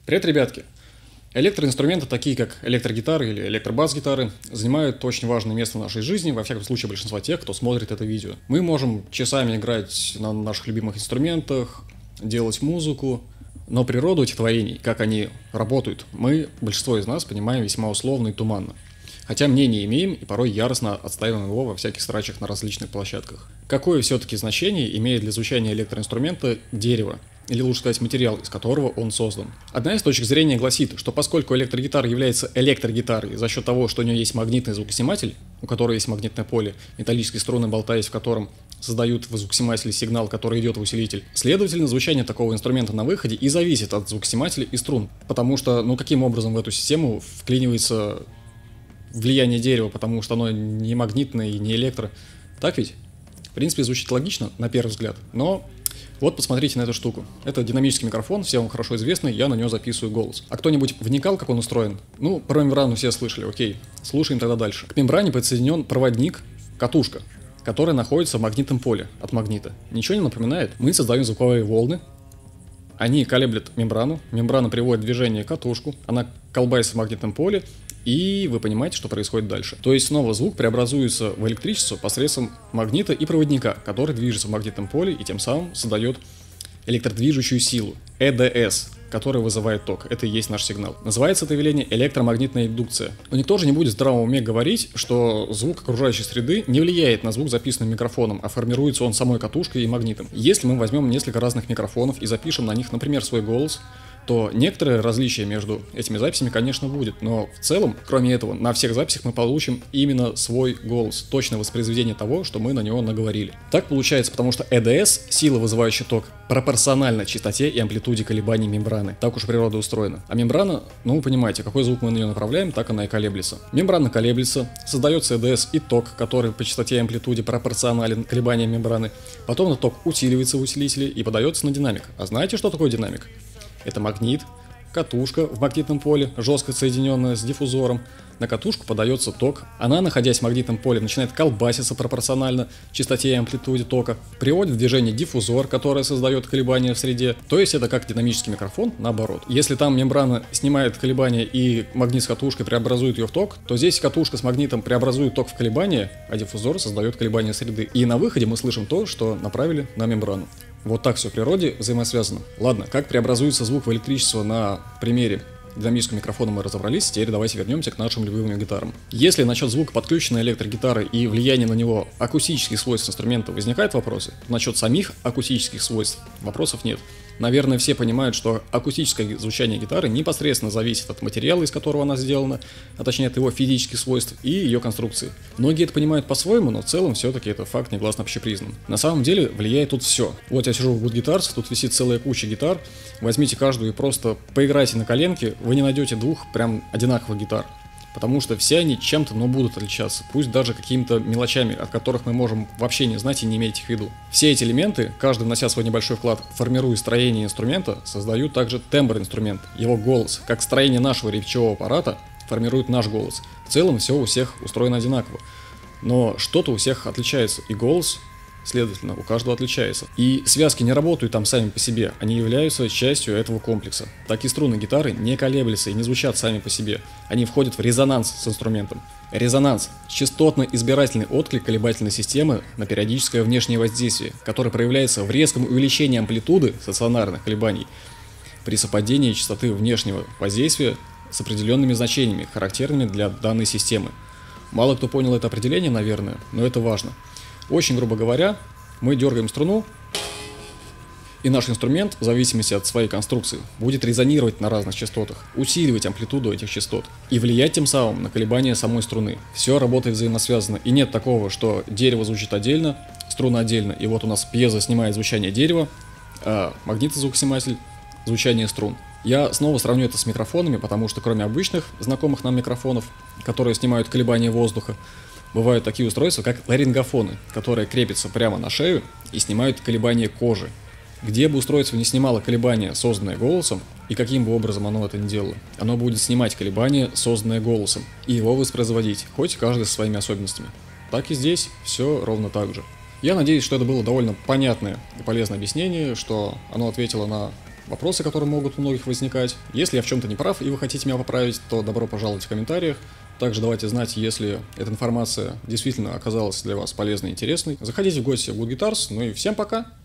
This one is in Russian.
Привет, ребятки! Электроинструменты, такие как электрогитары или электробас-гитары, занимают очень важное место в нашей жизни, во всяком случае большинства тех, кто смотрит это видео. Мы можем часами играть на наших любимых инструментах, делать музыку, но природу этих творений, как они работают, мы, большинство из нас, понимаем весьма условно и туманно. Хотя мнение имеем и порой яростно отстаиваем его во всяких срачах на различных площадках. Какое все-таки значение имеет для звучания электроинструмента дерево? Или лучше сказать, материал, из которого он создан. Одна из точек зрения гласит, что поскольку электрогитара является электрогитарой за счет того, что у нее есть магнитный звукосниматель, у которого есть магнитное поле, металлические струны, болтаясь в котором создают в звукоснимателе сигнал, который идет в усилитель, следовательно, звучание такого инструмента на выходе и зависит от звукоснимателя и струн. Потому что, каким образом в эту систему вклинивается влияние дерева, потому что оно не магнитное и не электро. Так ведь? В принципе, звучит логично, на первый взгляд, но... Вот посмотрите на эту штуку. Это динамический микрофон, всем вам хорошо известный, я на него записываю голос. А кто-нибудь вникал, как он устроен? Про мембрану все слышали, окей. Слушаем тогда дальше. К мембране подсоединен проводник, катушка, которая находится в магнитном поле от магнита. Ничего не напоминает? Мы создаем звуковые волны, они колеблют мембрану, мембрана приводит в движение катушку, она колбается в магнитном поле, и вы понимаете, что происходит дальше. То есть снова звук преобразуется в электричество посредством магнита и проводника, который движется в магнитном поле и тем самым создает электродвижущую силу, ЭДС, которая вызывает ток. Это и есть наш сигнал. Называется это явление электромагнитная индукция. Но никто же не будет в здравом уме говорить, что звук окружающей среды не влияет на звук, записанный микрофоном, а формируется он самой катушкой и магнитом. Если мы возьмем несколько разных микрофонов и запишем на них, например, свой голос, то некоторое различие между этими записями, конечно, будет, но в целом, кроме этого, на всех записях мы получим именно свой голос, точное воспроизведение того, что мы на него наговорили. Так получается, потому что ЭДС, сила, вызывающая ток, пропорциональна частоте и амплитуде колебаний мембраны. Так уж природа устроена. А мембрана, вы понимаете, какой звук мы на нее направляем, так она и колеблется. Мембрана колеблется, создается ЭДС и ток, который по частоте и амплитуде пропорционален колебаниям мембраны. Потом этот ток усиливается в усилителе и подается на динамик. А знаете, что такое динамик? Это магнит, катушка в магнитном поле, жестко соединенная с диффузором. На катушку подается ток. Она, находясь в магнитном поле, начинает колбаситься пропорционально частоте и амплитуде тока. Приводит в движение диффузор, который создает колебания в среде. То есть это как динамический микрофон, наоборот. Если там мембрана снимает колебания и магнит с катушкой преобразует ее в ток, то здесь катушка с магнитом преобразует ток в колебания, а диффузор создает колебания среды. И на выходе мы слышим то, что направили на мембрану. Вот так все в природе взаимосвязано. Ладно, как преобразуется звук в электричество на примере динамического микрофона мы разобрались, теперь давайте вернемся к нашим любимым гитарам. Если насчет звука подключенной электрогитары и влияния на него акустических свойств инструмента возникают вопросы, насчет самих акустических свойств вопросов нет. Наверное, все понимают, что акустическое звучание гитары непосредственно зависит от материала, из которого она сделана, а точнее от его физических свойств и ее конструкции. Многие это понимают по-своему, но в целом все-таки это факт негласно общепризнан. На самом деле влияет тут все. Вот я сижу в Good Guitars, тут висит целая куча гитар, возьмите каждую и просто поиграйте на коленке, вы не найдете двух прям одинаковых гитар. Потому что все они чем-то, будут отличаться, пусть даже какими-то мелочами, от которых мы можем вообще не знать и не иметь их в виду. Все эти элементы, каждый внося свой небольшой вклад, формируя строение инструмента, создают также тембр инструмента, его голос, как строение нашего речевого аппарата формирует наш голос. В целом все у всех устроено одинаково, но что-то у всех отличается, и голос, следовательно, у каждого отличается. И связки не работают там сами по себе, они являются частью этого комплекса. Так и струны гитары не колеблются и не звучат сами по себе. Они входят в резонанс с инструментом. Резонанс – частотно-избирательный отклик колебательной системы на периодическое внешнее воздействие, которое проявляется в резком увеличении амплитуды стационарных колебаний при совпадении частоты внешнего воздействия с определенными значениями, характерными для данной системы. Мало кто понял это определение, наверное, но это важно. Очень грубо говоря, мы дергаем струну, и наш инструмент, в зависимости от своей конструкции, будет резонировать на разных частотах, усиливать амплитуду этих частот и влиять тем самым на колебания самой струны. Все работает взаимосвязано, и нет такого, что дерево звучит отдельно, струна отдельно, и вот у нас пьезо снимает звучание дерева, а магнитозвукосниматель – звучание струн. Я снова сравню это с микрофонами, потому что кроме обычных знакомых нам микрофонов, которые снимают колебания воздуха, бывают такие устройства, как ларингофоны, которые крепятся прямо на шею и снимают колебания кожи. Где бы устройство не снимало колебания, созданные голосом, и каким бы образом оно это ни делало, оно будет снимать колебания, созданные голосом, и его воспроизводить, хоть каждый со своими особенностями. Так и здесь все ровно так же. Я надеюсь, что это было довольно понятное и полезное объяснение, что оно ответило на вопросы, которые могут у многих возникать. Если я в чем-то не прав и вы хотите меня поправить, то добро пожаловать в комментариях. Также давайте знать, если эта информация действительно оказалась для вас полезной и интересной. Заходите в гости в Good Guitars, ну и всем пока!